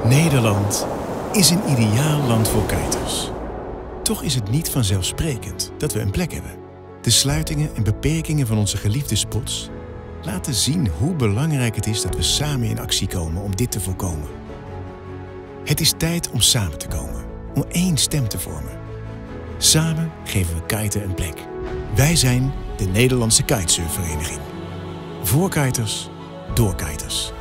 Nederland is een ideaal land voor kiters. Toch is het niet vanzelfsprekend dat we een plek hebben. De sluitingen en beperkingen van onze geliefde spots laten zien hoe belangrijk het is dat we samen in actie komen om dit te voorkomen. Het is tijd om samen te komen, om één stem te vormen. Samen geven we kiten een plek. Wij zijn de Nederlandse Kitesurfvereniging. Voor kiters, door kiters.